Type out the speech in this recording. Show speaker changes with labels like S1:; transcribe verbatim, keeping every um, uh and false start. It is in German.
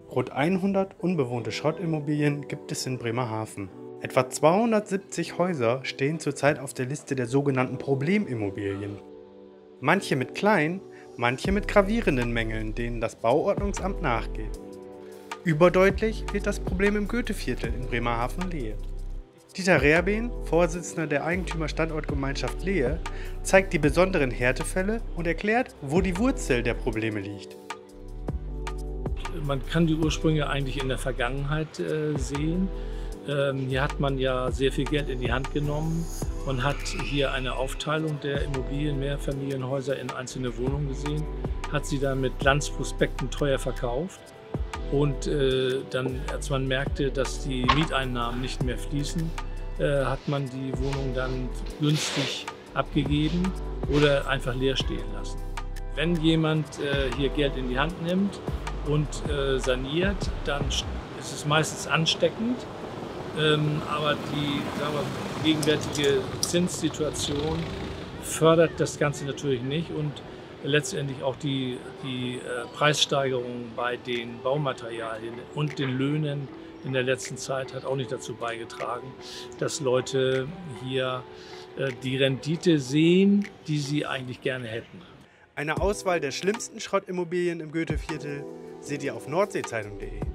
S1: Rund hundert unbewohnte Schrottimmobilien gibt es in Bremerhaven. Etwa zweihundertsiebzig Häuser stehen zurzeit auf der Liste der sogenannten Problemimmobilien. Manche mit kleinen, manche mit gravierenden Mängeln, denen das Bauordnungsamt nachgeht. Überdeutlich wird das Problem im Goetheviertel in Bremerhaven-Lehe. Dieter Rehrbehm, Vorsitzender der Eigentümer-Standortgemeinschaft Lehe, zeigt die besonderen Härtefälle und erklärt, wo die Wurzel der Probleme liegt.
S2: Man kann die Ursprünge eigentlich in der Vergangenheit äh, sehen. Ähm, hier hat man ja sehr viel Geld in die Hand genommen und hat hier eine Aufteilung der Immobilien, Mehrfamilienhäuser in einzelne Wohnungen gesehen, hat sie dann mit Glanzprospekten teuer verkauft. Und äh, dann, als man merkte, dass die Mieteinnahmen nicht mehr fließen, äh, hat man die Wohnung dann günstig abgegeben oder einfach leer stehen lassen. Wenn jemand äh, hier Geld in die Hand nimmt und äh, saniert, dann ist es meistens ansteckend. Ähm, aber die, sagen wir, gegenwärtige Zinssituation fördert das Ganze natürlich nicht und letztendlich auch die, die äh, Preissteigerung bei den Baumaterialien und den Löhnen in der letzten Zeit hat auch nicht dazu beigetragen, dass Leute hier äh, die Rendite sehen, die sie eigentlich gerne hätten.
S1: Eine Auswahl der schlimmsten Schrottimmobilien im Goetheviertel seht ihr auf nordseezeitung punkt de.